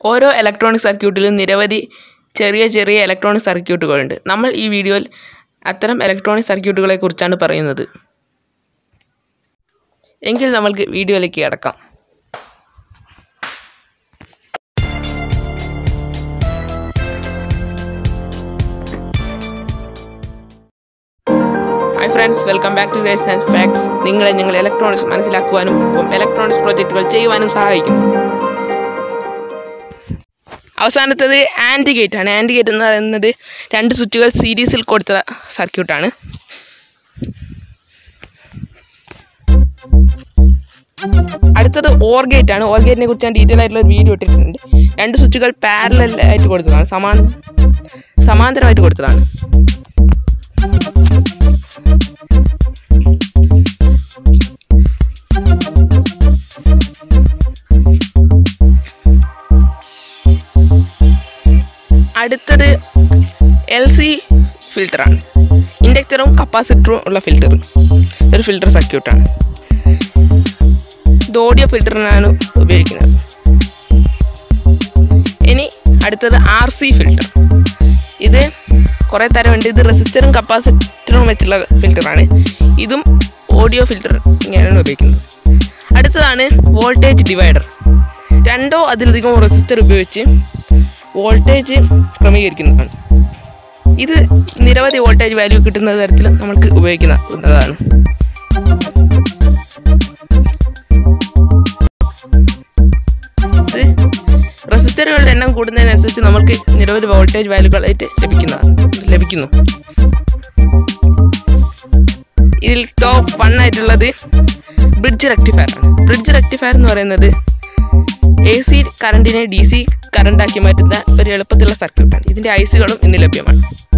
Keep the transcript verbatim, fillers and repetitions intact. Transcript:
ഓരോ ഇലക്ട്രോണിക് സർക്യൂട്ടിലും നിരവധി ചെറിയ ചെറിയ ഇലക്ട്രോണിക് സർക്യൂട്ടുകളുണ്ട്. നമ്മൾ ഈ വീഡിയോയിൽ അത്തരം ഇലക്ട്രോണിക് സർക്യൂട്ടുകളെ കുറിച്ചാണ് പറയുന്നത്. എങ്കിൽ നമ്മൾക്ക് വീഡിയോയിലേക്ക് കടക്കാം. Hi friends, welcome back to verse and facts. നിങ്ങളെ ഞങ്ങൾ ഇലക്ട്രോണിക്സ് മനസ്സിലാക്കുവാനും ഒപ്പം ഇലക്ട്രോണിക്സ് പ്രോജക്റ്റുകൾ ചെയ്യുവാനും സഹായിക്കും. അവസാനത്തത് ആൻഡ് ഗേറ്റ് ആണ്. ആൻഡ് ഗേറ്റ് എന്ന് പറയുന്നത് രണ്ട് സ്വിച്ചുകൾ സീരീസിൽ കൊടുത്ത സർക്യൂട്ടാണ്. അടുത്തത് ഓർ ഗേറ്റ് ആണ്. ഓർ ഗേറ്റിനെ കുറിച്ച് ഞാൻ ഡീറ്റെയിൽ ആയിട്ടുള്ള ഒരു വീഡിയോ ഇട്ടിട്ടുണ്ട്. രണ്ട് സ്വിച്ചുകൾ പാരലൽ ആയിട്ട് കൊടുത്തതാണ്, സമാ സമാന്തരമായിട്ട് കൊടുത്തതാണ്. അടുത്തത് എൽ സി ഫിൽറ്ററാണ്. ഇൻഡക്ടറും കപ്പാസിറ്ററും ഉള്ള ഫിൽറ്റർ, ഒരു ഫിൽറ്റർ സർക്യൂട്ടാണ്. ഇത് ഓഡിയോ ഫിൽറ്ററിനാണ് ഉപയോഗിക്കുന്നത്. ഇനി അടുത്തത് ആർ സി ഫിൽറ്റർ. ഇത് കുറേ തരമുണ്ട്. ഇത് റെസിസ്റ്ററും കപ്പാസിറ്ററും വെച്ചുള്ള ഫിൽറ്ററാണ്. ഇതും ഓഡിയോ ഫിൽറ്റർ ഇങ്ങനെയാണ് ഉപയോഗിക്കുന്നത്. അടുത്തതാണ് വോൾട്ടേജ് ഡിവൈഡർ. രണ്ടോ അതിലധികമോ റെസിസ്റ്റർ ഉപയോഗിച്ച് വോൾട്ടേജ് ക്രമീകരിക്കുന്നതാണ്. ഇത് നിരവധി വോൾട്ടേജ് വാല്യൂ കിട്ടുന്ന തരത്തിൽ നമുക്ക് ഉപയോഗിക്കുന്നതാണ്. ഇത് റെസിസ്റ്ററുകളുടെ എണ്ണം കൂടുന്നതിനനുസരിച്ച് നമുക്ക് നിരവധി വോൾട്ടേജ് വാല്യൂകളായിട്ട് ലഭിക്കുന്നതാണ് ലഭിക്കുന്നു ഇതിൽ ടോപ്പ് വൺ ആയിട്ടുള്ളത് ബ്രിഡ്ജ് റെക്ടിഫയർ ആണ്. ബ്രിഡ്ജ് റെക്ടിഫയർ എന്ന് പറയുന്നത് എ സി കറണ്ടിനെ ഡി സി കറണ്ടാക്കി മാറ്റുന്ന ഒരു എളുപ്പത്തിലുള്ള സർക്യൂട്ടാണ്. ഇതിൻ്റെ ഐ സികളും ഇന്ന് ലഭ്യമാണ്.